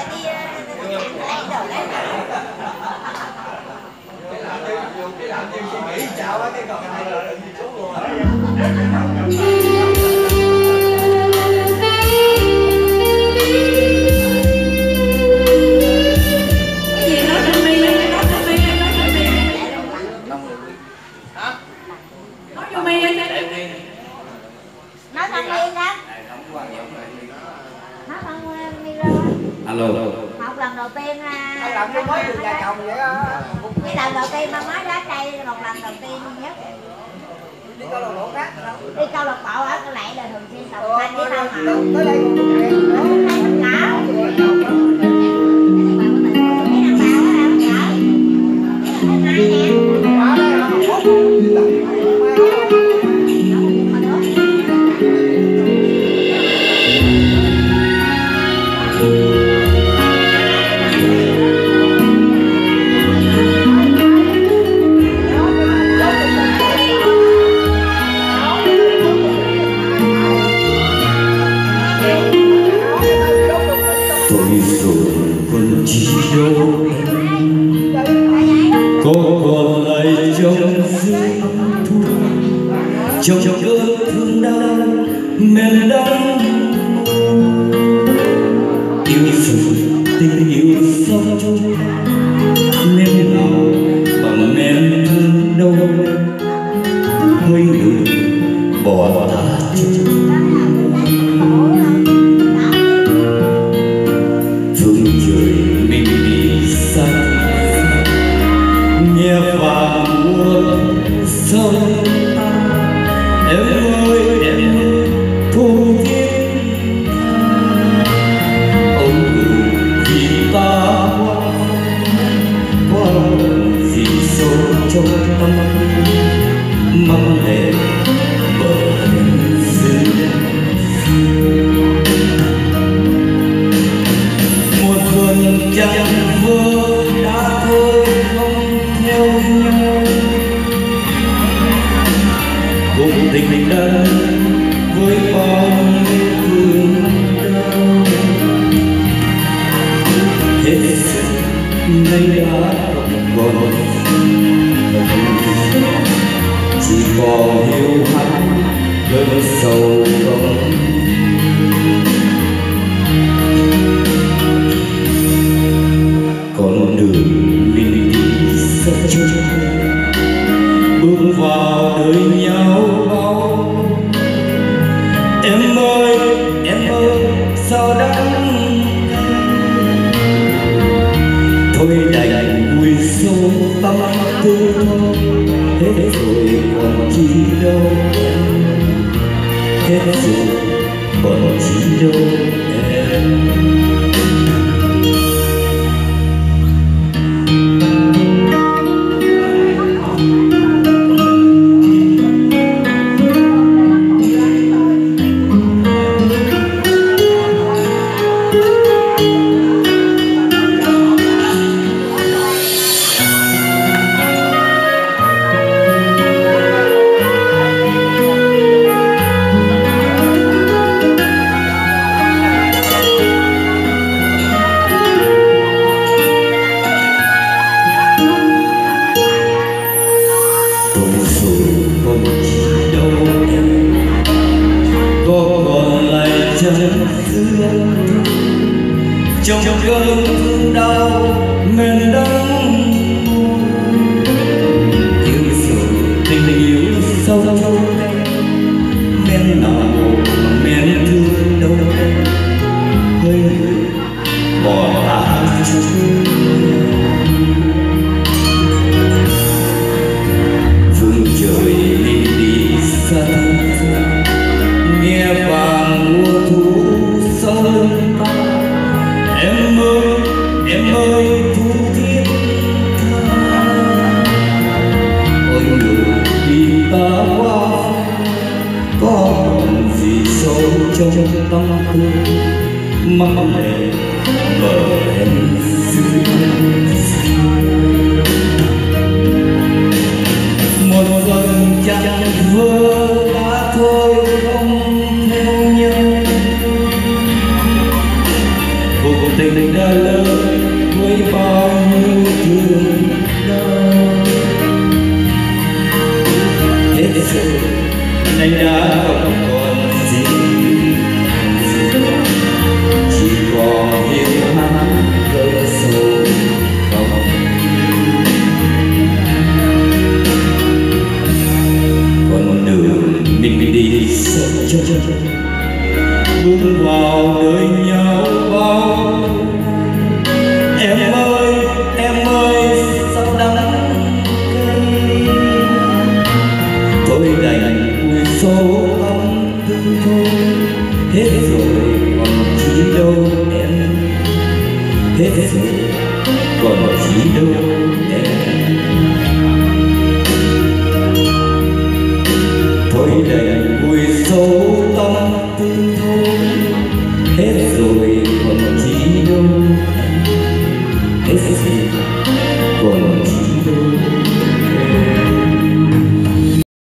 Alo. Một lần đầu tiên lần mới được nhà chồng vậy á. Cái lần đầu tiên mà mới lá cây một lần đầu tiên nhất. Đi câu lạc bộ khác đâu? Đi câu lạc bộ ở cái này là thường xuyên tập thanh với tao mà. Tới đây một trong cơn thương đau men đắng yêu rồi tình yêu sống chung nên nào bằng men thương đâu mấy người bỏ ta phương trời mình đi xa nghe vàng mưa sông. Em ơi thu thiết ông vì ta qua gì sâu trong tâm mong lệ bờ dưng một vườn chẳng vơ đã thôi không theo nhau cùng tình mình đơn với bao nhiêu thương đau hết sức nay đã không còn chỉ còn hiu hắt cơn sầu không con đường mình đi rất chung bước vào đời nhau bao em ơi sao đắng thôi đành vui sâu tâm tư hết rồi còn chi đâu hết rồi còn chi đâu em. Trong cơn thương đau men đắng yêu rồi tình yêu sâu men nào men thương đâu hơi người bỏ ta phương trời đi đi xa nghe vàng mùa thu sau lưng ta. Em ơi thu thiết tha ôi người vì ta qua có còn gì sâu trong tâm tư mong lệ bờ em một lần chẳng vơ đã thôi không theo nhau cuộc tình đã lớn với bao nhiêu thương đau. Hết rồi anh đã không còn gì, chỉ còn hiu hắt cơn sầu không. Còn đường mình đi sớm chân bước vào đời nhau bao. Em ơi sao đắng cay, tôi đành vui số tâm tư thôi. Hết rồi còn chỉ đâu em, hết rồi còn chỉ đâu em. Tôi đành vui số tâm tư thôi. Hết rồi còn chỉ đâu em, hết rồi